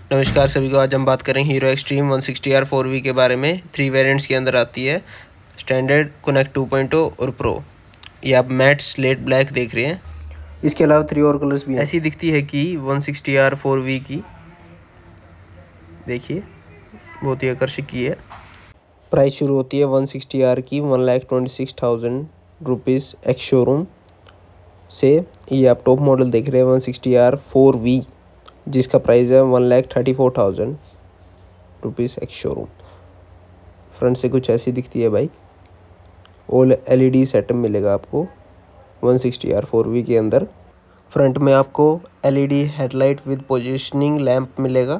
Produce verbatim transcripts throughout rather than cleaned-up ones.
नमस्कार सभी को। आज हम बात करें Hero Xtreme one sixty R four V के बारे में। थ्री वेरिएंट्स के अंदर आती है, standard, connect two point O और प्रो। ये आप मैट स्लेट ब्लैक देख रहे हैं। इसके अलावा थ्री और कलर्स भी हैं। ऐसी दिखती है कि one sixty R four V की, देखिए बहुत ही आकर्षक की है। प्राइस शुरू होती है वन सिक्सटी आर की one lakh twenty six thousand rupees ex showroom से। ये आप टॉप मॉडल देख रहे हैं one sixty R four V, जिसका प्राइस है one lakh thirty four thousand rupees ex showroom. Front से कुछ ऐसी दिखती है बाइक। ऑल एलईडी सेटअप मिलेगा आपको one sixty R four V के अंदर। फ्रंट में आपको LED headlight with positioning lamp मिलेगा,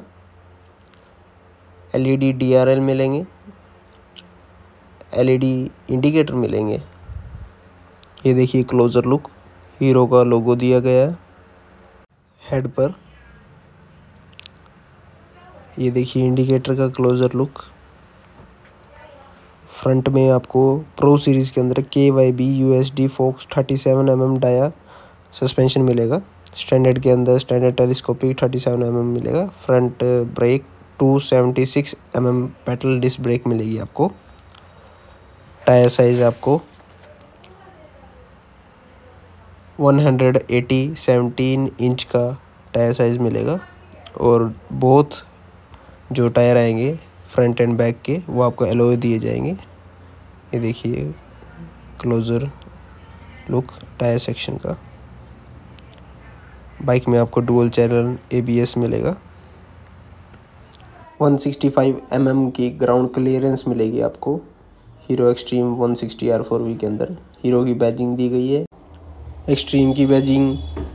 एलईडी डीआरएल मिलेंगे, एलईडी इंडिकेटर मिलेंगे। ये देखिए क्लोजर लुक, हीरो का लोगो दिया गया है हेड पर। ये देखिए इंडिकेटर का क्लोजर लुक। फ्रंट में आपको प्रो सीरीज़ के अंदर के Y B U S D Fox thirty seven m m dia suspension मिलेगा। स्टैंडर्ड के अंदर standard telescopic thirty seven m m मिलेगा। Front brake two seventy six m m pedal disc brake मिलेगी आपको। Tyre size आपको one eighty seventeen inch का tyre size मिलेगा। और बहुत जो टायर आएंगे फ्रंट एंड बैक के, वो आपको एलॉय दिए जाएंगे। ये देखिए क्लोजर लुक टायर सेक्शन का। बाइक में आपको dual channel A B S मिलेगा। One sixty five m m की ग्राउंड क्लियरेंस मिलेगी आपको Hero Xtreme one sixty R four V के अंदर। हीरो की बैजिंग दी गई है, एक्सट्रीम की बैजिंग,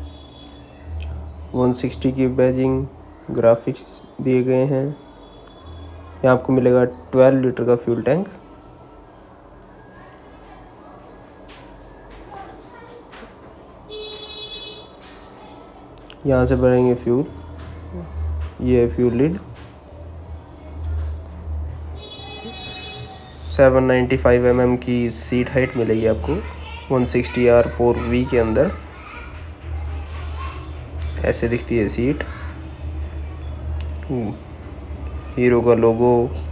वन सिक्सटी की बैजिंग, ग्राफिक्स दिए गए हैं। यहाँ आपको मिलेगा ट्वेल्व लीटर का फ्यूल टैंक। यहाँ से भरेंगे फ्यूल, ये है fuel lid. Seven ninety five m m की सीट हाइट मिलेगी आपको one sixty R four V के अंदर। ऐसे दिखती है सीट। हीरो का logo,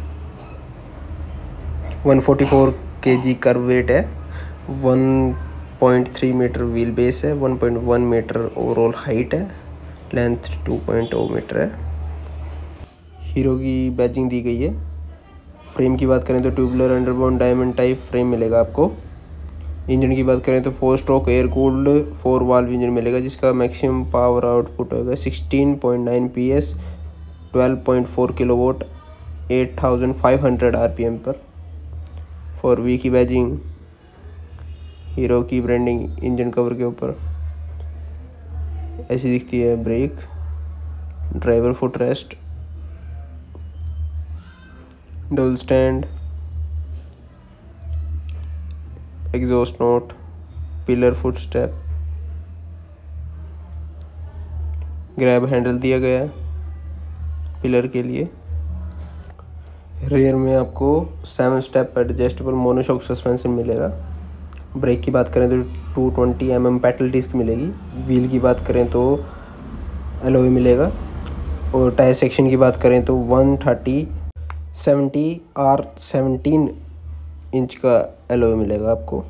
one forty four kg kerb weight है, one point three metre wheel base है, one point one metre overall height है, length two point zero metre है। हीरो की बैजिंग दी गई है। फ्रेम की बात करें तो tubular underbone diamond type frame मिलेगा आपको। इंजन की बात करें तो four stroke air cooled four valve engine मिलेगा, जिसका मैक्सिमम पावर आउटपुट होगा sixteen point nine P S, twelve point four kilowatt, eight thousand five hundred R P M पर। फोर वी की बैजिंग, हीरो की ब्रांडिंग इंजन कवर के ऊपर ऐसी दिखती है। Brake, driver foot rest, double stand, exhaust note, pillion foot step, grab handle दिया गया है पिलर के लिए। रेयर में आपको seven step adjustable monoshock suspension मिलेगा। ब्रेक की बात करें तो two twenty m m pedal disc मिलेगी। व्हील की बात करें तो एलॉय मिलेगा। और टायर सेक्शन की बात करें तो one thirty seventy R seventeen inch का एलॉय मिलेगा आपको।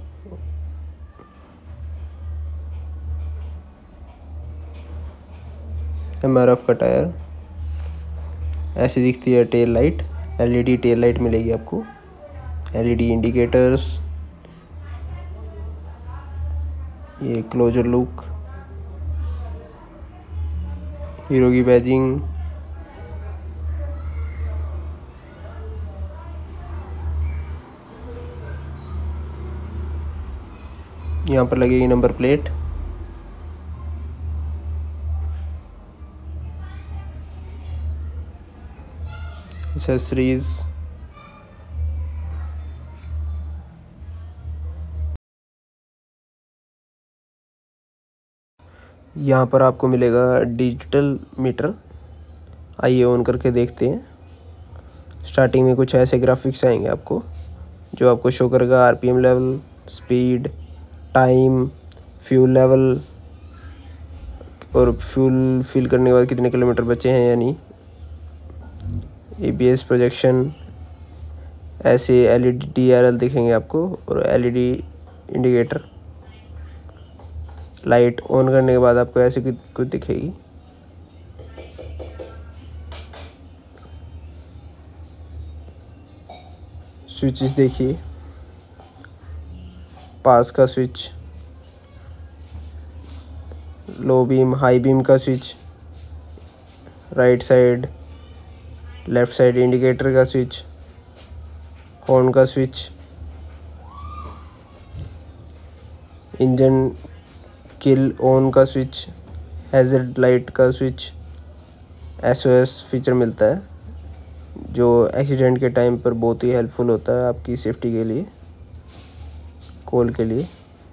एम आर एफ का टायर। ऐसी दिखती है tail light, LED tail light मिलेगी आपको, एलईडी इंडिकेटर्स। ये क्लोजर लुक, हीरो की बैजिंग, यहाँ पर लगेगी नंबर प्लेट। एक्सेसरीज, यहाँ पर आपको मिलेगा डिजिटल मीटर। आइए ऑन करके देखते हैं। स्टार्टिंग में कुछ ऐसे ग्राफिक्स आएंगे आपको, जो आपको शो करेगा RPM level, speed, time, fuel level और फ्यूल फिल करने के बाद कितने किलोमीटर बचे हैं या नहीं। ए बी एस प्रोजेक्शन, ऐसे L E D D R L दिखेंगे आपको और L E D indicator. Light on करने के बाद आपको ऐसे कुछ दिखेगी। स्विचेस देखिए, पास का switch, low beam high beam का switch, right side left side indicator का स्विच, हॉर्न का स्विच, इंजन किल ऑन का स्विच, हैज़र्ड लाइट का switch, S O S feature मिलता है जो एक्सीडेंट के टाइम पर बहुत ही हेल्पफुल होता है आपकी सेफ्टी के लिए, कॉल के लिए।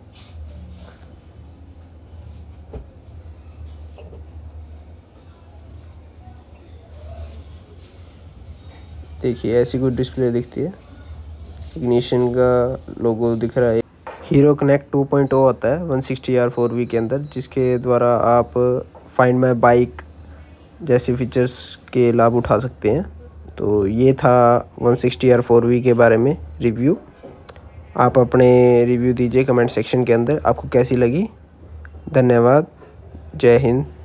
देखिए ऐसी कुछ डिस्प्ले दिखती है, इग्निशन का लोगो दिख रहा है। Hero Connect two point O आता है one sixty R four V के अंदर, जिसके द्वारा आप फाइंड माई बाइक जैसे फीचर्स के लाभ उठा सकते हैं। तो ये था one sixty R four V के बारे में रिव्यू। आप अपने रिव्यू दीजिए कमेंट सेक्शन के अंदर, आपको कैसी लगी। धन्यवाद, जय हिंद।